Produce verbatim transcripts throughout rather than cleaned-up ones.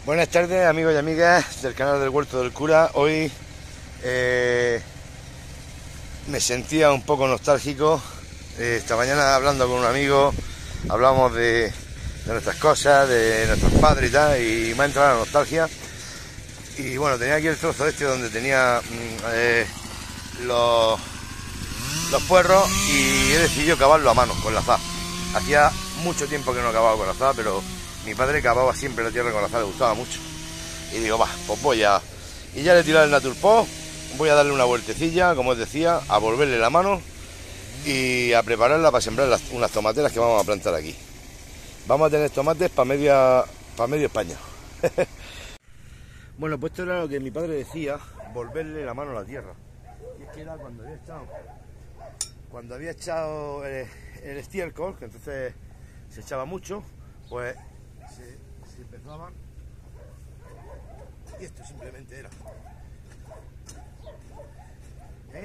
Buenas tardes, amigos y amigas del canal del Huerto del Cura. Hoy eh, me sentía un poco nostálgico. Eh, esta mañana hablando con un amigo, hablamos de, de nuestras cosas, de nuestros padres y tal, y me ha entrado la nostalgia. Y bueno, tenía aquí el trozo este donde tenía eh, los, los puerros y he decidido cavarlo a mano, con la azada. Hacía mucho tiempo que no cavaba con la azada, pero mi padre cavaba siempre la tierra con la azada, le gustaba mucho. Y digo, va, pues voy a... Y ya le he tirado el Naturpot, voy a darle una vueltecilla, como os decía, a volverle la mano y a prepararla para sembrar las, unas tomateras que vamos a plantar aquí. Vamos a tener tomates para media, para medio España. Bueno, pues esto era lo que mi padre decía, volverle la mano a la tierra. Y es que era cuando había echado, cuando había echado el, el estiércol, que entonces se echaba mucho, pues se, se empezaban, y esto simplemente era, ¿eh?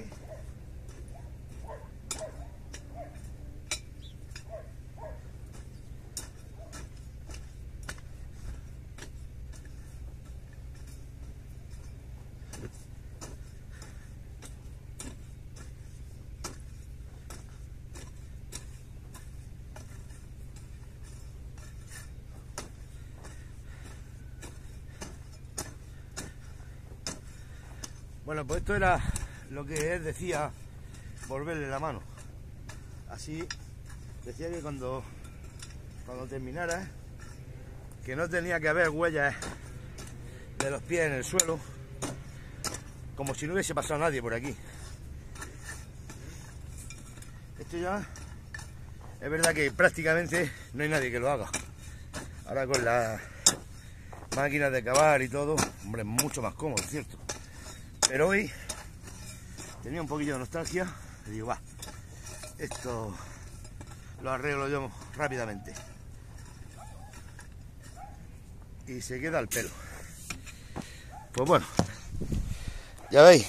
Bueno, pues esto era lo que él decía, volverle la mano. Así decía que cuando, cuando terminara, que no tenía que haber huellas de los pies en el suelo, como si no hubiese pasado nadie por aquí. Esto ya es verdad que prácticamente no hay nadie que lo haga. Ahora con las máquinas de cavar y todo, hombre, es mucho más cómodo, es cierto. Pero hoy tenía un poquillo de nostalgia y digo, va, esto lo arreglo yo rápidamente. Y se queda al pelo. Pues bueno, ya veis.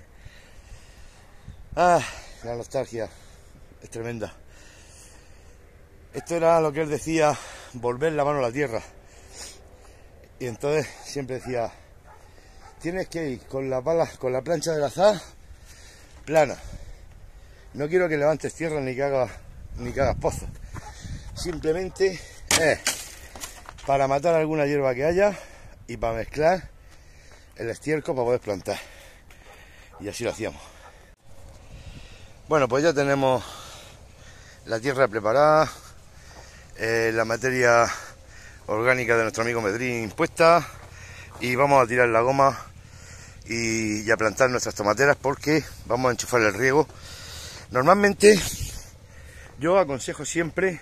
Ah, la nostalgia es tremenda. Esto era lo que él decía, volver la mano a la tierra. Y entonces siempre decía, tienes que ir con la pala, con la plancha de la azada plana. No quiero que levantes tierra ni que hagas, ni que hagas pozos. Simplemente es para matar alguna hierba que haya y para mezclar el estiércol para poder plantar. Y así lo hacíamos. Bueno, pues ya tenemos la tierra preparada, eh, la materia orgánica de nuestro amigo Medrín puesta, y vamos a tirar la goma y, y a plantar nuestras tomateras porque vamos a enchufar el riego. Normalmente yo aconsejo siempre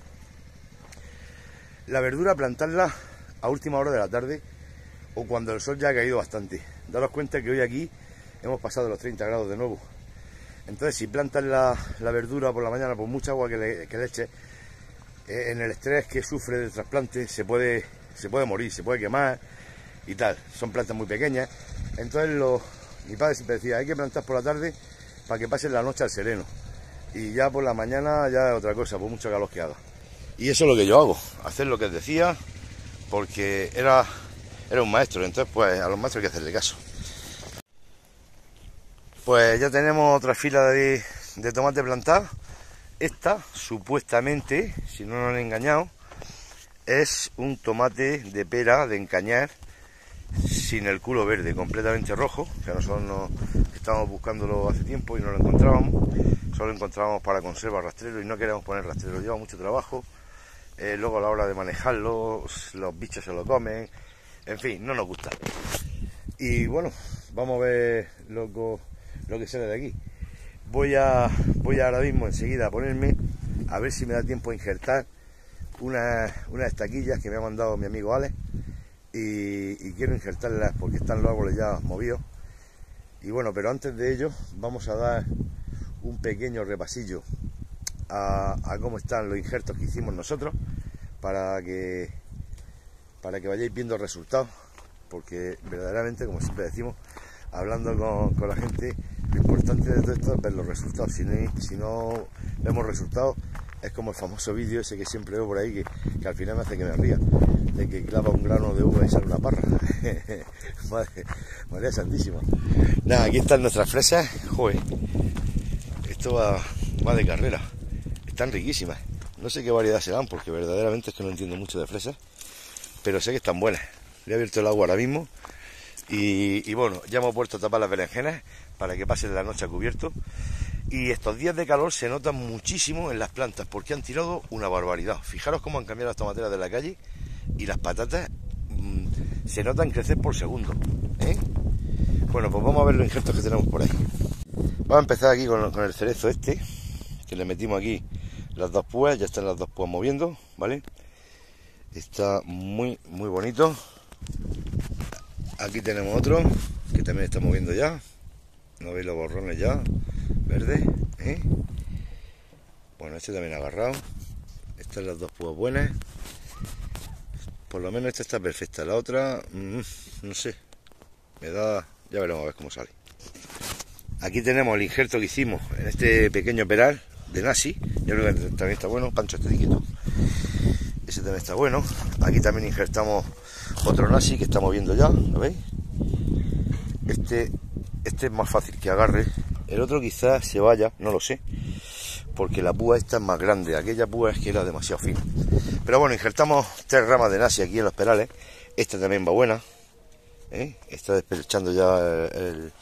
la verdura plantarla a última hora de la tarde o cuando el sol ya ha caído bastante. Daros cuenta que hoy aquí hemos pasado los treinta grados de nuevo. Entonces si plantas la, la verdura por la mañana, por mucha agua que le, que le eches, eh, en el estrés que sufre del trasplante se puede, se puede morir, se puede quemar y tal. Son plantas muy pequeñas. Entonces lo, mi padre siempre decía, hay que plantar por la tarde para que pasen la noche al sereno. Y ya por la mañana ya es otra cosa, por mucho calor que haga. Y eso es lo que yo hago, hacer lo que él decía, porque era, era un maestro. Entonces pues a los maestros hay que hacerle caso. Pues ya tenemos otra fila de, de tomate plantado. Esta, supuestamente, si no nos han engañado, es un tomate de pera, de encañar, sin el culo verde, completamente rojo, que nosotros no, estábamos buscándolo hace tiempo y no lo encontrábamos. Solo lo encontrábamos para conserva rastrero y no queremos poner rastrero, lleva mucho trabajo. Eh, luego a la hora de manejarlo, los bichos se lo comen, en fin, no nos gusta. Y bueno, vamos a ver lo, lo que sale de aquí. Voy a, voy ahora mismo enseguida a ponerme, a ver si me da tiempo a injertar unas una estaquillas que me ha mandado mi amigo Alex. Y, y quiero injertarlas porque están los árboles ya movidos. Y bueno, pero antes de ello vamos a dar un pequeño repasillo a, a cómo están los injertos que hicimos nosotros para que para que vayáis viendo resultados, porque verdaderamente, como siempre decimos, hablando con, con la gente, lo importante de todo esto es ver los resultados. Si no, si no vemos resultados, Es como el famoso vídeo ese que siempre veo por ahí, que, que al final me hace que me ría, de que clava un grano de uva y sale una parra. Madre, María santísima. Nada, aquí están nuestras fresas. Joder, esto va, va de carrera. Están riquísimas. No sé qué variedad serán, porque verdaderamente es que no entiendo mucho de fresas, pero sé que están buenas. Le he abierto el agua ahora mismo y, y bueno, ya hemos vuelto a tapar las berenjenas para que pasen la noche a cubierto. Y estos días de calor se notan muchísimo en las plantas porque han tirado una barbaridad. Fijaros cómo han cambiado las tomateras de la calle y las patatas mmm, se notan crecer por segundo, ¿eh? Bueno, pues vamos a ver los injertos que tenemos por ahí. Vamos a empezar aquí con, con el cerezo este, que le metimos aquí las dos púas, ya están las dos púas moviendo, ¿vale? Está muy, muy bonito. Aquí tenemos otro que también está moviendo ya. ¿No veis los borrones ya? Verde, ¿eh? Bueno, este también ha agarrado. Estas las dos púas buenas. Por lo menos esta está perfecta. La otra, mmm, no sé. Me da... Ya veremos a ver cómo sale. Aquí tenemos el injerto que hicimos en este pequeño peral de nasi. Yo creo que también está bueno. Pancho, este tiquito. Ese también está bueno. Aquí también injertamos otro nasi que está moviendo ya. ¿Lo veis? Este, este es más fácil que agarre. El otro quizás se vaya, no lo sé, porque la púa esta es más grande. Aquella púa es que era demasiado fina. Pero bueno, injertamos tres ramas de nasi aquí en los perales. Esta también va buena, ¿eh? Está despechando ya el, el,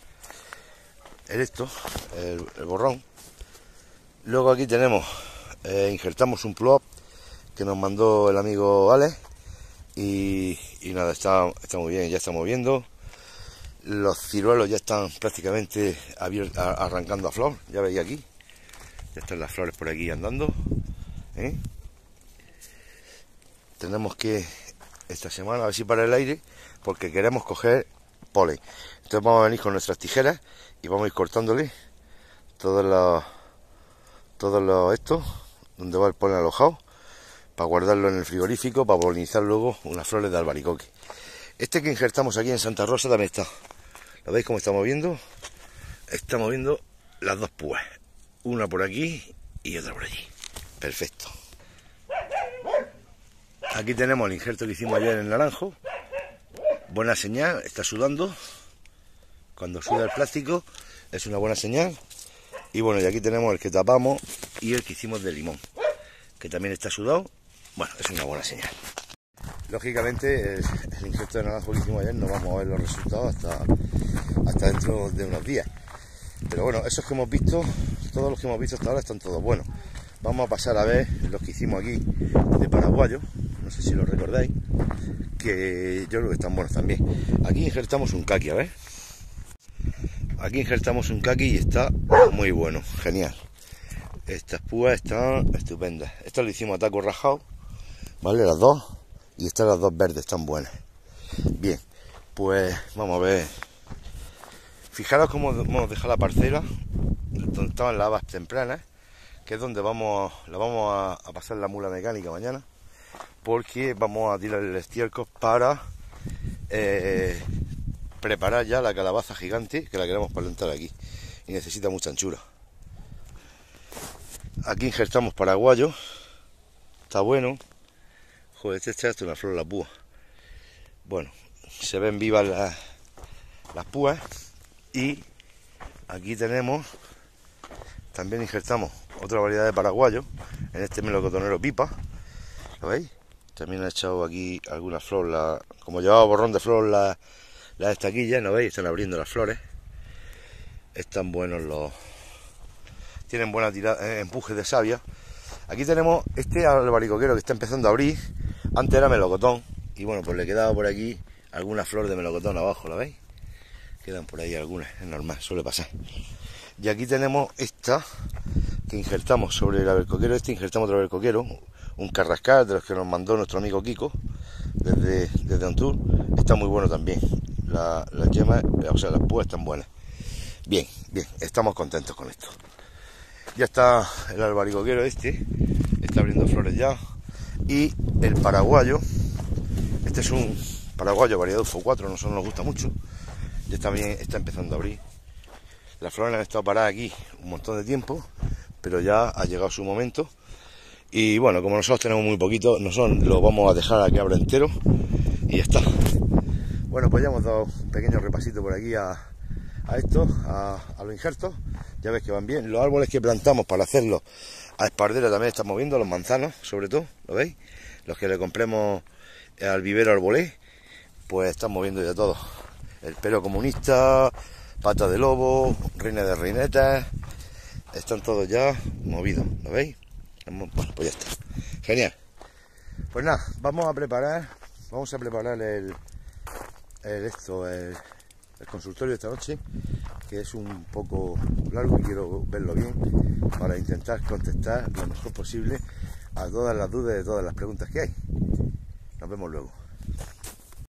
el esto, el, el borrón. Luego aquí tenemos, eh, injertamos un plop que nos mandó el amigo Alex. Y, y nada, está, está muy bien, ya está moviendo. Los ciruelos ya están prácticamente arrancando a flor, ya veis aquí. Ya están las flores por aquí andando, ¿eh? Tenemos que esta semana a ver si para el aire, porque queremos coger polen. Entonces vamos a venir con nuestras tijeras y vamos a ir cortándole todos los, todos los estos, donde va el polen alojado, para guardarlo en el frigorífico, para polinizar luego unas flores de albaricoque. Este que injertamos aquí en Santa Rosa también está. ¿Lo veis cómo está moviendo? Está moviendo las dos púas. Una por aquí y otra por allí. Perfecto. Aquí tenemos el injerto que hicimos ayer en el naranjo. Buena señal, está sudando. Cuando suda el plástico es una buena señal. Y bueno, y aquí tenemos el que tapamos y el que hicimos de limón, que también está sudado. Bueno, es una buena señal. Lógicamente el, el injerto de naranjo que hicimos ayer no vamos a ver los resultados hasta, hasta dentro de unos días. Pero bueno, esos que hemos visto, todos los que hemos visto hasta ahora están todos buenos. Vamos a pasar a ver los que hicimos aquí de paraguayo, no sé si lo recordáis, que yo creo que están buenos también. Aquí injertamos un caqui, a ver. Aquí injertamos un caqui y está muy bueno, genial. Estas púas están estupendas. Esto lo hicimos a taco rajado, ¿vale? Las dos. Y estas las dos verdes están buenas. Bien, pues vamos a ver. Fijaros cómo hemos dejado la parcela donde estaban las habas tempranas, que es donde vamos, la vamos a, a pasar la mula mecánica mañana, porque vamos a tirar el estiércol para eh, preparar ya la calabaza gigante que la queremos plantar aquí y necesita mucha anchura. Aquí injertamos paraguayo, está bueno. Joder, este está hasta una flor la púa. Bueno, se ven vivas las, las púas. Y aquí tenemos, también injertamos otra variedad de paraguayo, en este melocotonero pipa. ¿Lo veis? También he echado aquí alguna flor, la, como llevaba borrón de flor las la estaquillas, ¿no veis? Están abriendo las flores. Están buenos los... Tienen buena tirada, eh, empuje de savia. Aquí tenemos este albaricoquero que está empezando a abrir. Antes era melocotón y bueno, pues le quedaba por aquí alguna flor de melocotón abajo, ¿la veis? Quedan por ahí algunas, es normal, suele pasar. Y aquí tenemos esta que injertamos sobre el albaricoquero. Este injertamos otro albaricoquero, un carrascal de los que nos mandó nuestro amigo Kiko desde, desde Ontur. Está muy bueno también. La, las yemas, o sea, las púas están buenas. Bien, bien, estamos contentos con esto. Ya está el albaricoquero este, está abriendo flores ya. Y el paraguayo, este es un paraguayo variedad U F O cuatro, a nosotros nos gusta mucho. Ya también está empezando a abrir. Las flores han estado paradas aquí un montón de tiempo, pero ya ha llegado su momento. Y bueno, como nosotros tenemos muy poquito, nosotros lo vamos a dejar aquí ahora entero y ya está. Bueno, pues ya hemos dado un pequeño repasito por aquí a, a esto, a, a los injertos. Ya ves que van bien. Los árboles que plantamos para hacerlos a espardera también están moviendo, los manzanos sobre todo, ¿lo veis? Los que le compremos al vivero Arbolé, pues están moviendo ya todo. El pelo comunista, pata de lobo, reina de reinetas, están todos ya movidos, ¿lo veis? Bueno, pues ya está. Genial. Pues nada, vamos a preparar, vamos a preparar el, el esto, el, el consultorio de esta noche, que es un poco largo y quiero verlo bien para intentar contestar lo mejor posible a todas las dudas de todas las preguntas que hay. Nos vemos luego.